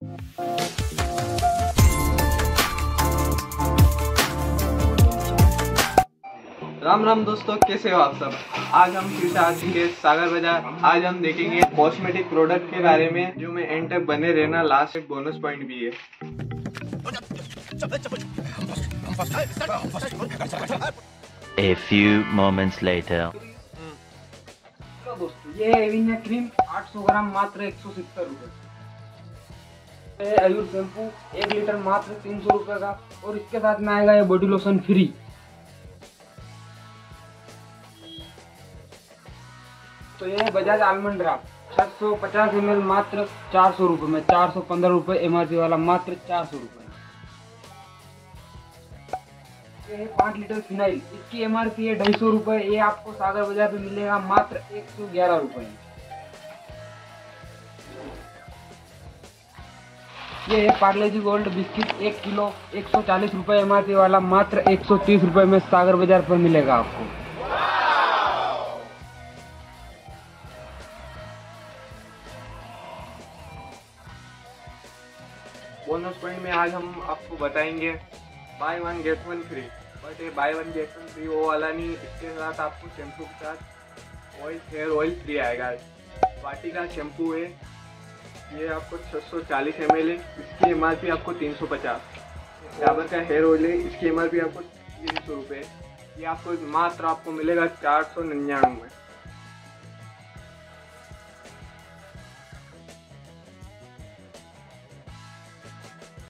राम राम दोस्तों, कैसे हो आप सब। आज हम फिर से आ चुके हैं सागर बाजार। आज हम देखेंगे कॉस्मेटिक प्रोडक्ट के बारे में, जो में एंड तक बने रहना, लास्ट एक बोनस पॉइंट भी है। A few moments later. तो दोस्तों ये है एविनिया क्रीम 800 ग्राम मात्र 170 रुपए। आयुर शैम्पू 1 लीटर मात्र 300 रुपए का, और इसके साथ में आएगा ये बॉडी लोशन फ्री। तो ये है बजाज आलमंड ड्राप 650 ml मात्र 400 रुपए में, 415 रुपए एमआरपी वाला मात्र 400 रुपए में। ये है 5 लीटर फिनाइल, इसकी एमआरपी है 250 रुपए। ये आपको सागर बाजार में मिलेगा मात्र 111 रुपए में। ये है Parle G gold biscuit 1 kilo 140 रुपए एमआरपी वाला मात्र 130 रुपए में सागर बाजार पर मिलेगा आपको। बोनस पॉइंट में आज हम आपको बताएंगे बाय 1 गेट 1 फ्री। बट ये बाय 1 गेट 1 फ्री वो वाला नहीं, इसके साथ आपको शैम्पू के साथ ऑयल, हेयर ऑयल फ्री आएगा। वाटी का शैम्पू है, ये आपको 640 ml है, इसकी एमआरपी आपको 350। डाबर का हेयर ऑयल है, इसकी एमआरपी आपको 300 रुपये। ये आपको मात्र आपको मिलेगा 499 में।